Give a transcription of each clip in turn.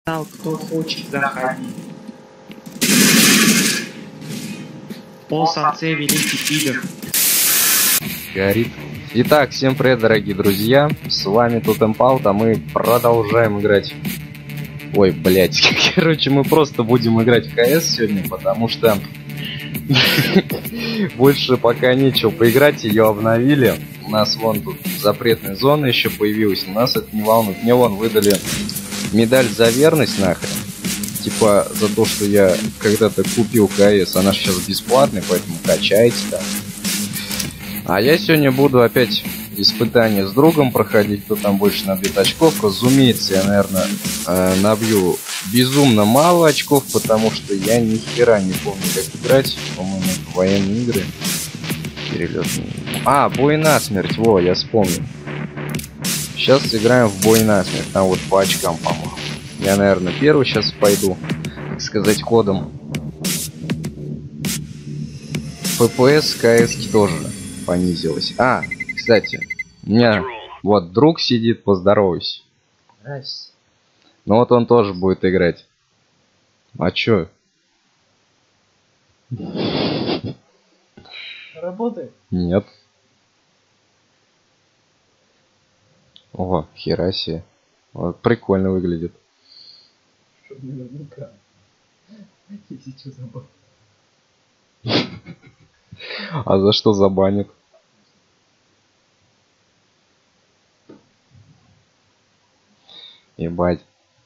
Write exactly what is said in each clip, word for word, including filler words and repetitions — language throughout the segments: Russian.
Кто хочет заходить. Пол самце великий пидор. Горит. Итак, всем привет, дорогие друзья. С вами Тотемпалт, а мы продолжаем играть. Ой, блять. Короче, мы просто будем играть в КС сегодня, потому что больше пока нечего поиграть, ее обновили. У нас вон тут запретная зона еще появилась. У нас это не волнует. Мне вон выдали медаль за верность нахрен. Типа за то, что я когда-то купил КС. Она сейчас бесплатная, поэтому качайте там. А я сегодня буду опять испытания с другом проходить, кто там больше набьет очков. Разумеется, я, наверное, э, набью безумно мало очков, потому что я ни хера не помню, как играть. По-моему, это военные игры. Перелетные. А, бой насмерть, во, я вспомнил. Сейчас сыграем в бой насмерть, там вот по очкам, по-моему. Я, наверное, первый сейчас пойду, так сказать, ходом. ФПС КС тоже понизилась. А, кстати, у меня вот друг сидит, поздоровайся. Здрасте. Ну вот он тоже будет играть. А чё? Работает? Нет. О, хера себе. Вот, прикольно выглядит. Чтоб наверняка. Если что, забыл. А за что забанят? Ебать.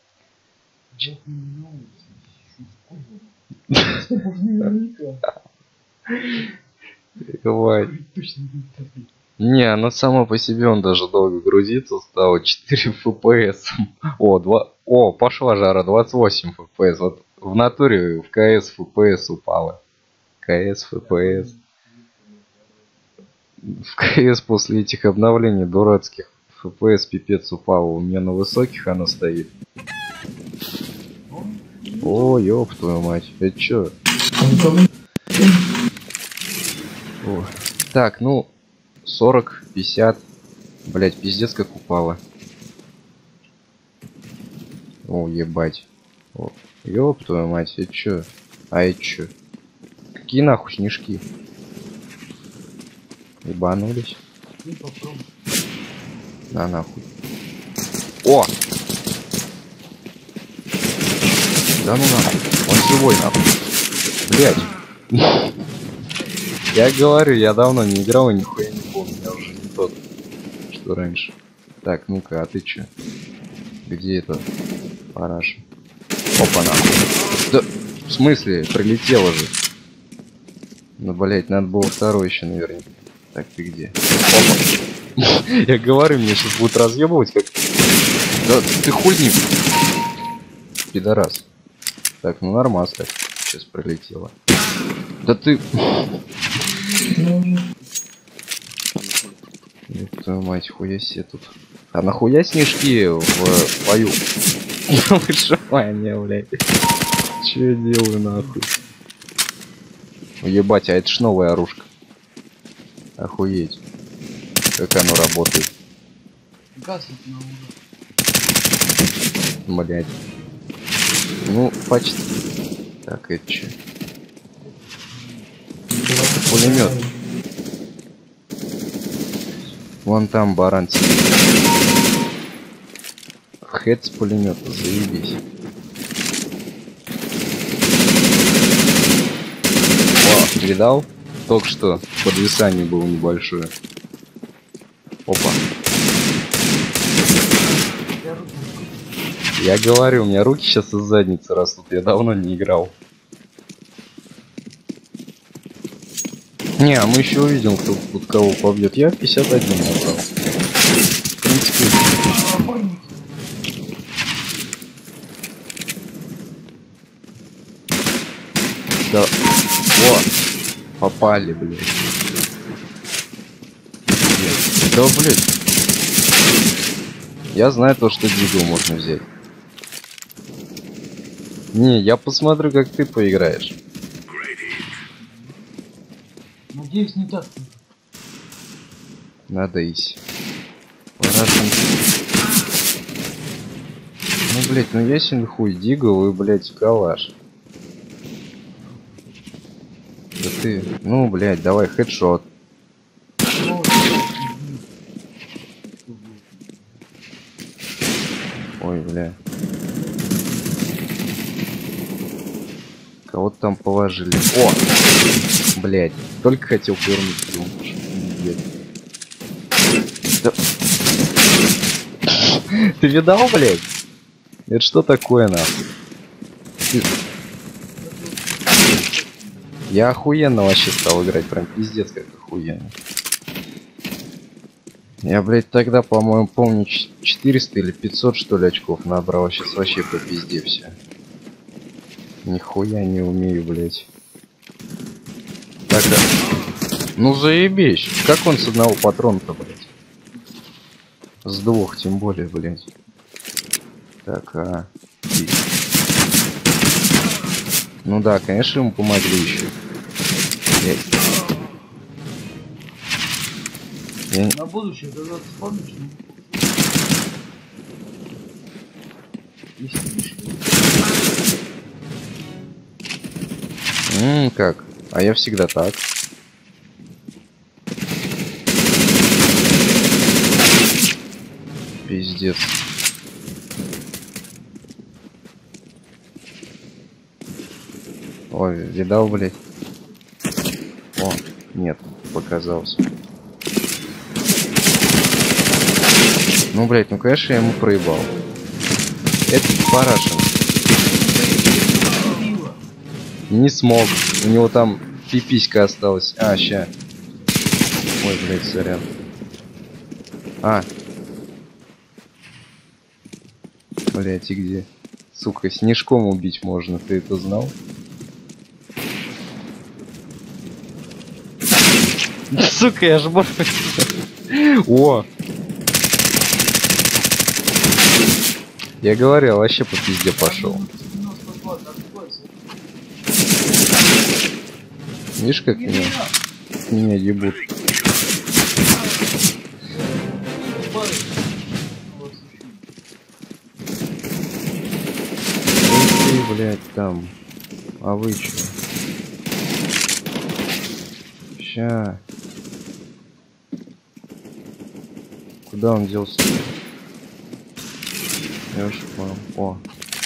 Ебать. Не, она сама по себе, он даже долго грузится стало. четыре эф пи эс. О, два. О, пошла жара, двадцать восемь эф пи эс. Вот в натуре в КС эф пи эс упала. КС эф пи эс. В КС после этих обновлений дурацких эф пи эс пипец упал. У меня на высоких она стоит. О, ёб твою мать. Это чё? О. Так, ну сорок, пятьдесят. Блять, пиздец как упала. О, ебать. О, ёб твою мать, это чё? А это чё? Какие нахуй снежки? Ебанулись. На нахуй. О! Да ну нахуй. Он живой нахуй. Блять. Я говорю, я давно не играл и нихуя не помню. Я уже не тот, что раньше. Так, ну-ка, а ты чё? Где это? Параша. Опа, нахуй. Да, в смысле? Прилетело же. Ну, блять, надо было второй еще, наверное. Так, ты где? Опа. Я говорю, мне сейчас будут разъебывать как... Да ты хуйник. Пидорас. Так, ну нормас так. Сейчас пролетело. Да ты... Твою мать, хуя себе тут. А нахуя снежки в бою? Выживание, блядь. Че я делаю нахуй? Ебать, а это ж новая оружка. Охуеть. Как оно работает. Блять. Ну, почти. Так, это че? Пулемет. Вон там баран сидит. Хэт с пулемета, заебись. О, видал? Только что подвисание было небольшое. Опа. Я говорю, у меня руки сейчас из задницы растут. Я давно не играл. Не, а мы еще увидим, кто тут кого побьет. Я пятьдесят один набрал. В принципе. Да. О! Попали, блядь. Да, блядь. Я знаю то, что Дигл можно взять. Не, я посмотрю, как ты поиграешь. Надеюсь, не так. Надо идти. Парашин. Ну, блять, ну ясен хуй, дигл и, блять, калаш. Да ты, ну, блять, давай хедшот. Ой, бля. Кого-то там положили. О! Блять, только хотел повернуть. Да. Ты видал, блять? Это что такое, нахуй? Ты... Я охуенно вообще стал играть, прям пиздец как охуенно. Я, блядь, тогда, по-моему, помню, четыреста или пятьсот, что ли, очков набрал. Сейчас вообще по пизде все. Нихуя не умею, блядь. Так, а... Ну заебись. Как он с одного патрона-то, блядь? С двух, тем более, блядь. Так, а... Ну да, конечно, ему помогли еще. Я... Я... На будущее, когда ты вспомнишь, Ммм, как? А я всегда так. Пиздец. Ой, видал, блядь? О, нет, показался. Ну, блядь, ну, конечно, я ему проебал. Это парашин. Не смог. У него там пиписька осталась. А, ща. Ой, блядь, сорян. А. Блядь, и где? Сука, снежком убить можно. Ты это знал? Сука, я ж боже. О! Я говорил, вообще по пизде пошел. Видишь, как меня, меня ебут. Ты, блядь, там. А вы чё? Ща. Куда он делся? Я уж понял. О.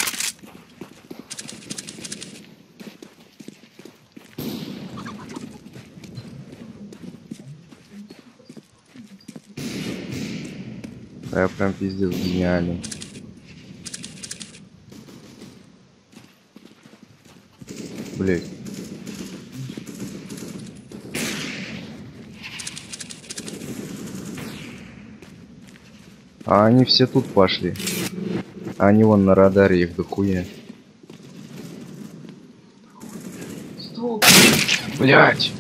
Да, я прям пиздец гениальный. Блять. А они все тут пошли. Они вон на радаре, их дохуя. Блять.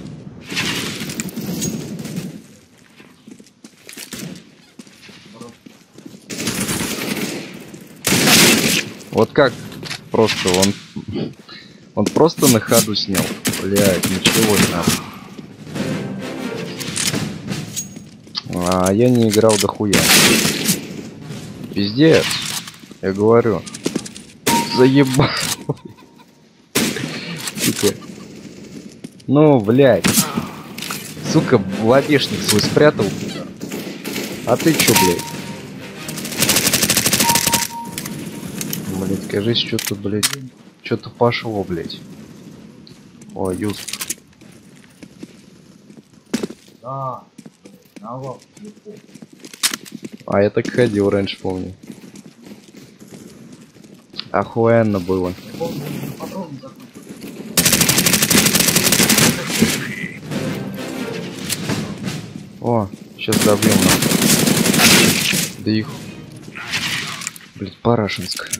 Вот как просто он он просто на ходу снял. Блять, ничего не надо. А я не играл дохуя. Пиздец. Я говорю. Заебал. Сука. Ну, блядь. Сука, лобешник свой спрятал. А ты чё, блядь? Блядь, кажись, что-то, блядь. Что-то пошло, блядь. О, Юсп. Да. А я так ходил раньше, помню. Охуенно было. О, сейчас добьем. Да их. Блять, Парашинск.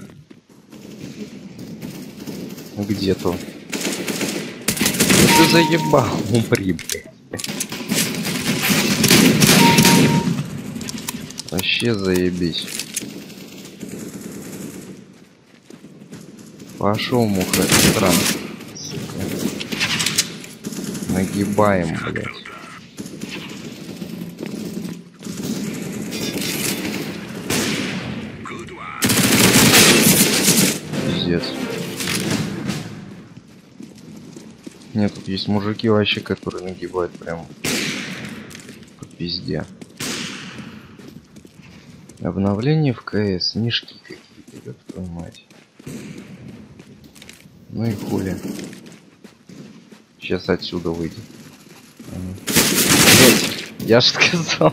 Где-то. Ну ты заебал, умри, блядь. Вообще заебись. Пошел, муха, странно. Сука. Нагибаем, блядь. пиздец. Нет, тут есть мужики вообще, которые нагибают прям по пизде. Обновление в КС, мишки какие-то, ёб твою мать. Ну и хули. Сейчас отсюда выйдет. Блять, я же сказал.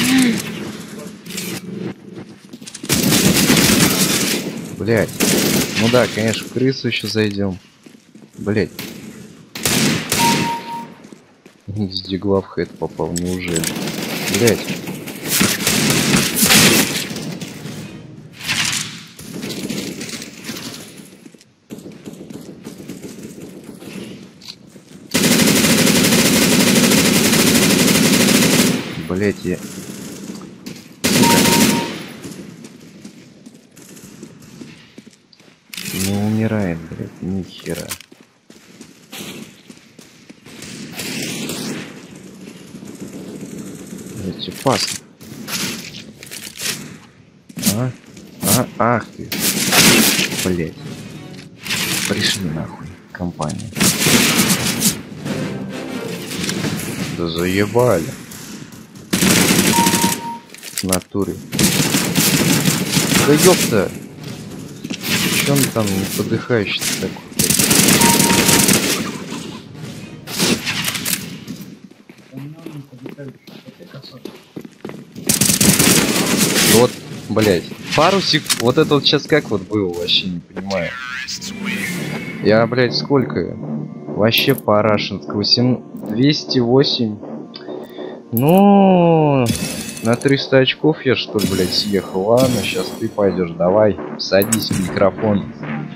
Блять. Ну да, конечно, в крысу еще зайдем. Блять. С дигла в хэт попал, неужели? Блять. Блять, я... Не умирает, блять, ни хера. Блять, опасно. А? А? Ах ты. Блять. Пришли нахуй, компания. Да заебали. В натуре. Да ёпта. Чё он там не подыхающий такой? Вот, блять. Пару секунд. Вот это вот сейчас как вот было, вообще не понимаю. Я, блять, сколько? Вообще по рашенску. двести восемь. Ну, на триста очков я что ли, блять, съехал. Ладно, сейчас ты пойдешь. Давай, садись в микрофон.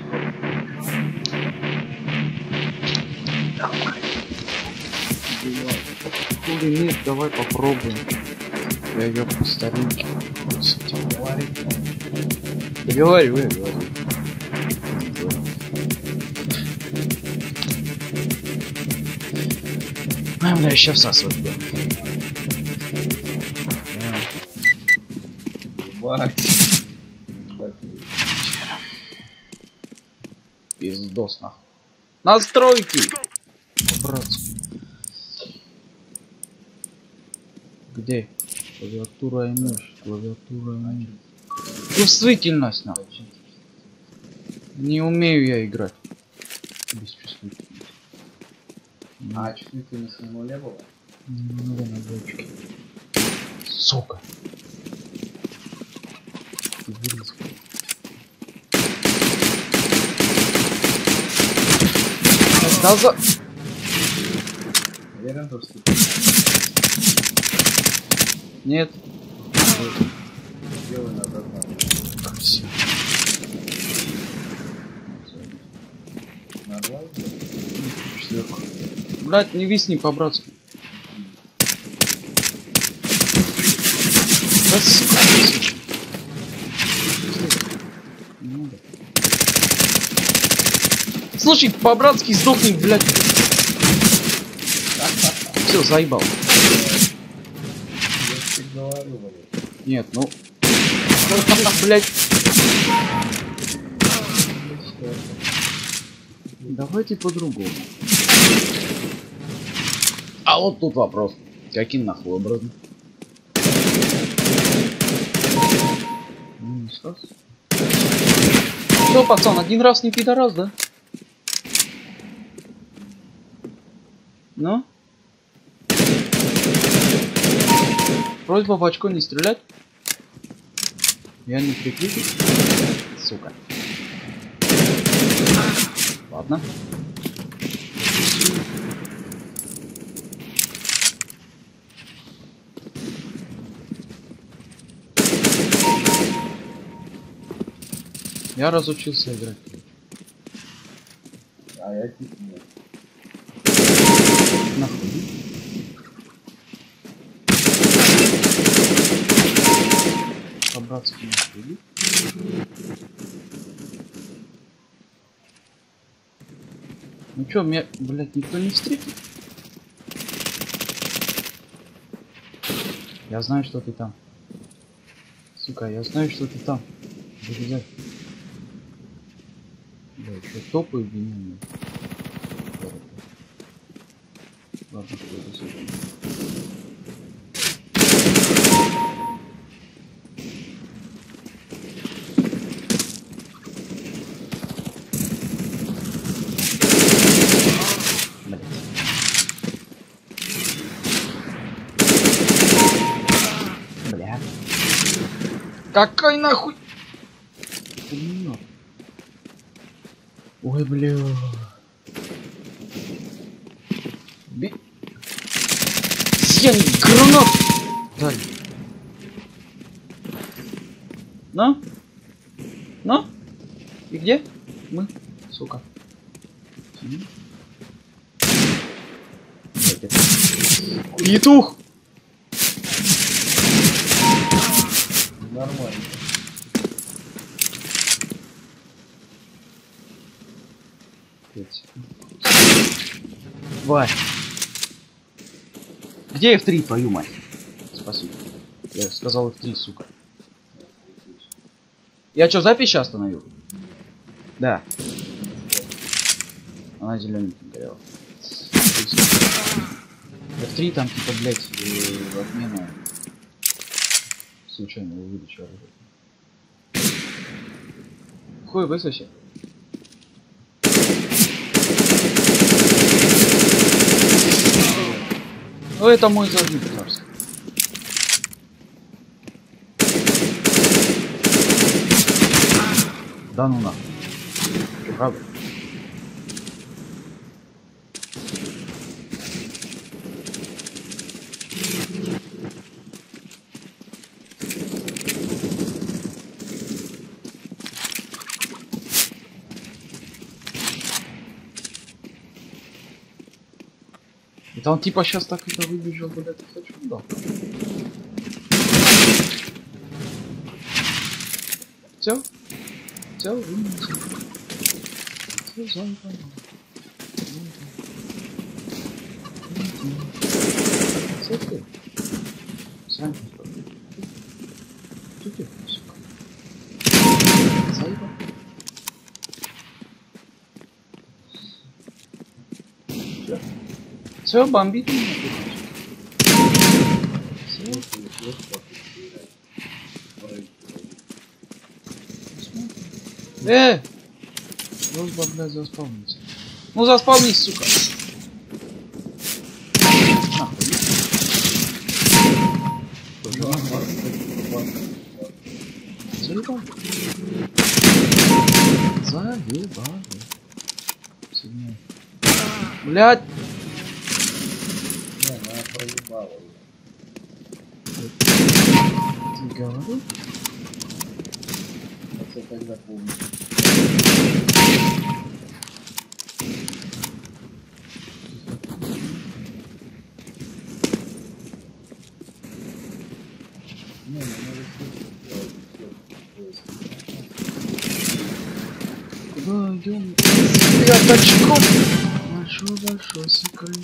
Хули нет, давай попробуем. Я ее по старинке. Говорю, я говорю. А, бля, еще всасывать буду. Пиздос нахуй. Настройки! Братцы. Где? Клавиатура и мышь. Клавиатура и мышь. Чувствительность нахуй. Не умею я играть. Без чувствительности. А чувствительность на нуле была? На нуле на двоечке. Сука. Да за... Уверен, что Нет. делай назад. Красиво. На два? Сверху. Блять, не висни по-братски. Да, сука. Не надо. Слушай, по-братски сдохни, блядь. Все, заебал. Я тебе говорю, блядь. Нет, ну... Блядь. Давайте по-другому. А вот тут вопрос. Каким нахуй образом? Что, пацан, один раз не пидорас, да? Ну? Просьба в очко не стрелять. Я не прикрепил. Сука. Ладно. Я разучился играть. А я типа нет. Нахуй. По-братски нахуй. Ну чё, меня, блядь, никто не встретит? Я знаю, что ты там. Сука, я знаю, что ты там. Вылезай. Да, еще топы обвинения. Ладно, что это сегодня. Бля. Какой нахуй? Пулемет. Ой, бля. Би... Я гранат! Дай. На? На? И где? Мы? Сука. Петух! Нормально. Тварь. Где эф три, твою мать? Спасибо. Я сказал эф три, сука. Я что, запись сейчас остановил? Да. Она зелененьким горела. эф три там типа, блять, в отмену случайного выдачи оружия. Хуй высоси. Ну это мой загиб, царский. Да ну нахуй. Правда? Это он типа сейчас так это выбежал, блядь, хочу, да. Все? Все, вынесу. Все, зайка. Все ты. Сам что? Что ты, сука? Зайка. Все. Все, бомбит меня. Все. Э! Дружба, блядь, заспавнится. Ну заспавнись, сука. Заебал. Заебал. Сильнее. Блядь. Не, она проебала. Ты говоришь? Это тогда помню. Не, ну надо Куда идем? Пяточком. Большой большой секрет.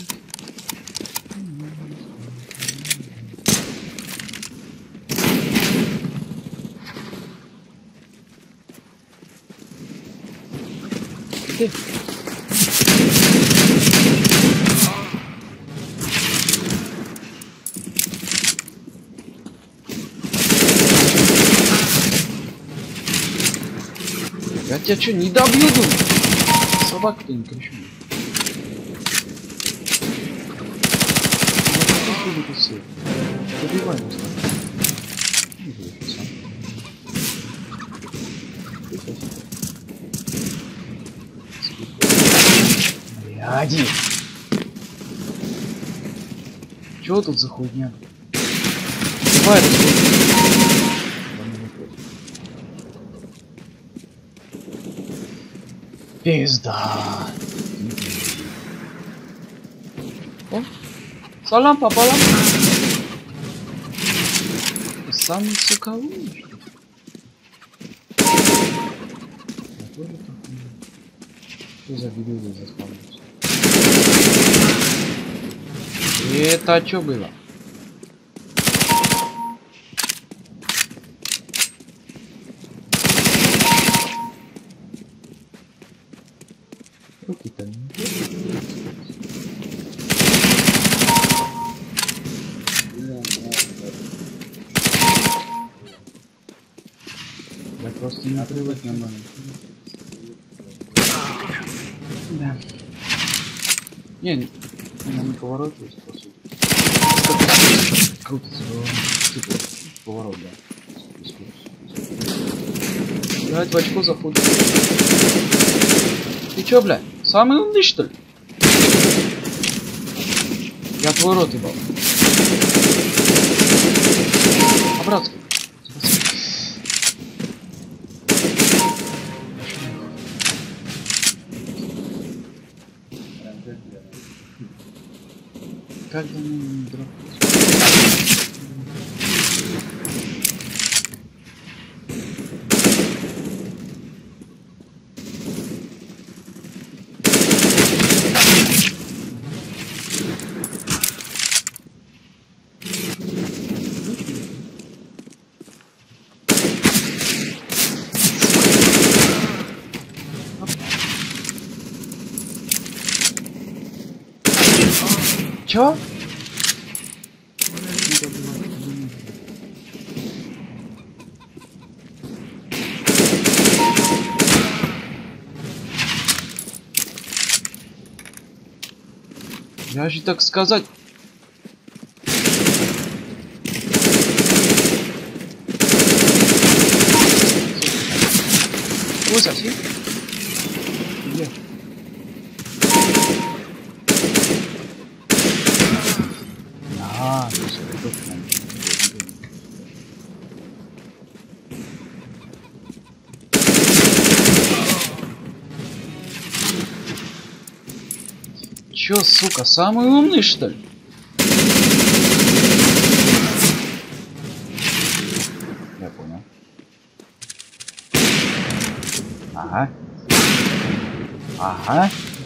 Ты. Я тебя что, не добью, думаю? Собака-то не кричу. Добивай нас. Блядь. Чё тут за хуйня? Давай, пизда. О, салам пополам. Самый соковый, что ли? Что за видео заспавнился? Это что было? Руки-то не. Я просто не привык на момент. Да. Не, не, я не поворачиваюсь, по сути. Крутится голова. Типа, поворот, да. Блять, в очко заходит. Ты чё, блядь? Самый умный, что ли? Я твой рот ебал. Обратно. Как бы не дров. Чё? Я же так сказать. Ой, совсем? Где? А, то есть это точно. Чё, сука, самый умный, что ли? Я понял. Ага. Ага.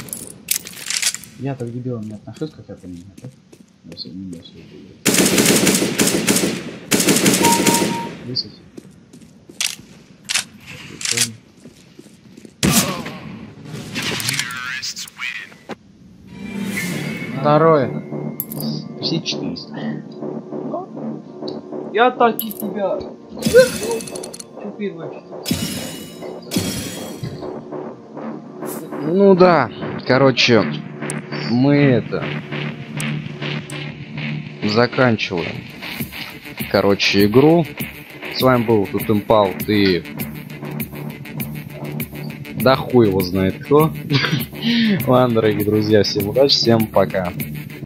Я так к дебилам не отношусь, как я понимаю, да? Если не я все это высоти. Второе. Все четыреста. Я так и тебя. Теперь вообще. Ну да, короче, мы это заканчиваем. Короче, игру. С вами был тут Импал, ты. Да хуй его знает кто. Ладно, дорогие друзья, всем удачи, всем пока.